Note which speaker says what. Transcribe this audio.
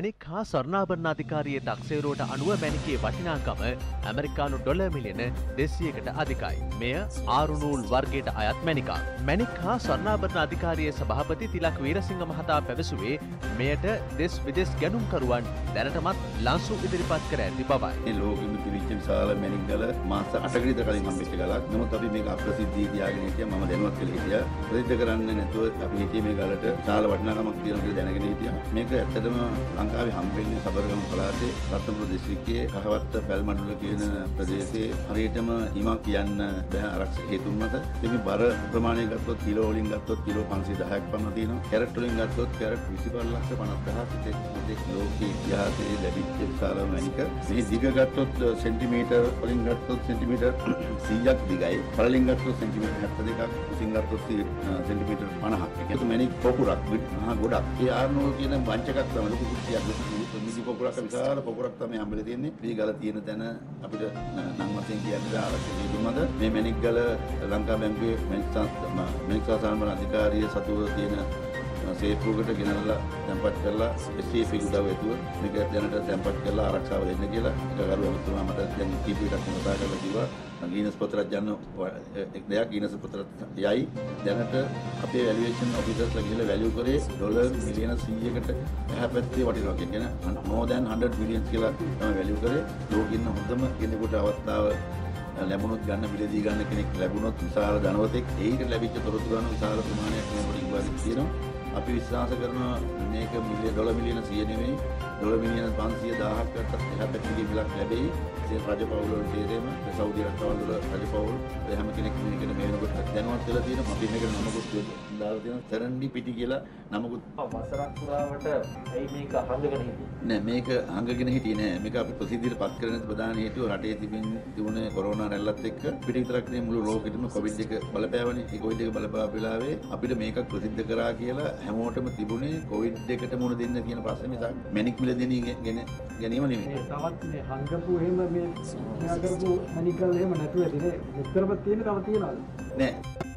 Speaker 1: මැණික් හා ස්වර්ණාභරණ අධිකාරියේ තක්සේරුවට අනුව මැණිකේ වටිනාකම ඇමරිකානු ඩොලර් මිලියන 200කට අධිකයි. මෙය ආරුනූල් වර්ගයට අයත් මැණිකක්. මැණික් හා ස්වර්ණාභරණ අධිකාරියේ සභාපති තිලක් වීරසිංහ මහතා පැවසුවේ මෙයට දෙස් විදෙස් ගැනුම්කරුවන් දැනටමත් ලන්සු ඉදිරිපත් කර ඇති බවයි.
Speaker 2: මේ ලෝකෙම තිබිච්ච විශාල මැණික් ගල මාස 8කට විතර කලින් හම්බෙච්ච ගලක්. නමුත් අපි මේක අප්‍රසිද්ධිය තියාගෙන හිටියා. මම දැනුවත් කළේ හිටියා. ප්‍රසිද්ධ කරන්නේ නැතුව අපි හිටියේ මේ ගලට විශාල වටිනාකමක් තියෙනවා කියලා දැනගෙන හිටියා. මේක ඇත්තටම ලංකාවේ හම්බෙන්නේ සබරගමු පළාතේ රත්නපුර දිස්ත්‍රික්කයේ කහවත්ත පැල්මඩුල කියන ප්‍රදේශයේ හරියටම හිමක් කියන්න බෑ ආරක්ෂක හේතුන් මත. මේ බර ප්‍රමාණය ගත්තොත් කිලෝ වලින් ගත්තොත් කිලෝ 510ක් පමණ තියෙනවා. කැරට් වලින් ගත්තොත් කැරට් 25,50,000 දෙක ලෝකයේ ඉතිහාසයේ ලැබිච්ච විශාල මැණික. මේ දිග ගත්තොත් සෙන්ටිමීටර් වලින් ගත්තොත් සෙන්ටිමීටර් 100ක් දිගයි. පළලින් ගත්තොත් සෙන්ටිමීටර් 72ක්, උසින් ගත්තොත් සෙන්ටිමීටර් 50ක්. ඒක මැණික් පොකුරක් මහා ගොඩක්. ඒ ආර්නෝල් කියන වංචකක් තමයි ලොකු කුට්ටියක්. මිසි පොකුරක් විශාල පොකුරක් තමයි හම්බෙලා තියෙන්නේ. මේ ගල තියෙන තැන අපිට නම් වශයෙන් කියන්නේ ආරක්ෂක හේතුමද මේ මැණික් ගල ලංකා බැංකුවේ මැණික් සාසනබල අධිකාරිය සතුව තියෙන සේපුවකට ගෙනල්ලා තැන්පත් කරලා SCP උදව් ඇතුව මේක දැනට තැන්පත් කරලා ආරක්ෂාව දෙන්න කියලා ඒකගරු එතුමා මට දැන් කීපයකට කතා කරලා කිව්වා ගීනස් පොතරක් යන දෙයක් ගීනස් පොතර යයි දැනට අපේ වැලියේෂන් ඔෆිසර්ස්ලා ගිහලා වැලියු කරේ ඩොලර් මිලියන 100කට එහා පැත්තේ වටිනවා කියන more than 100 million කියලා තමයි වැලියු කරේ ලෝකෙින් හොඳම කෙනෙකුට අවස්ථාව ලැබුණොත් ගන්න මිලදී ගන්න කෙනෙක් ලැබුණොත් විශාල ධනවතෙක් ඒකට ලැබිච්ච තොරතුරු අනුව විශාල ප්‍රමාණයක් මේකට ඉංග්‍රීසි තියෙනවා අපි විශ්වාස කරනවා මේක ඩොලර් මිලියන 100 නෙවෙයි ඩොලර් මිලියන 500,000කට එහා පැත්තේ මිලක් ලැබෙයි ඒ රජපෞල් වල තේරෙම සෞදි රටවල් වල රජපෞල් හැම කෙනෙක් මේකට මේ වෙනකොට දැනුවත් වෙලා තියෙනවා අපි මේකට නමකුත් දාලා තියෙනවා සරන්ඩි පිටි කියලා නමකුත්
Speaker 3: වසරක් පුරාවට ඇයි මේක හංගගෙන හිටියේ
Speaker 2: නෑ මේක හංගගෙන හිටියේ නෑ මේක අපි ප්‍රසිද්ධියට පත් කරන ප්‍රධාන හේතුව රටේ තිබුණේ කොරෝනා රැල්ලත් එක්ක පිට විතරක් නෙමෙයි මුළු ලෝකෙටම කොවිඩ් එක බලපෑවනේ ඒ කොවිඩ් එක බලපාපු වෙලාවේ අපිට මේක ප්‍රසිද්ධ කරා කියලා හැමෝටම තිබුණේ කොවිඩ් එකට මුහුණ දෙන්න කියන ප්‍රශ්නේ මිසක් මැණික් මිලදී ගැනීම නෙමෙයි
Speaker 3: තවත් මේ හංගපු එහෙම මේ කරපු මැණික් ගල එහෙම නැතුව ඇතිනේ උත්තරපත් තියෙන තව තියනවාද
Speaker 2: නෑ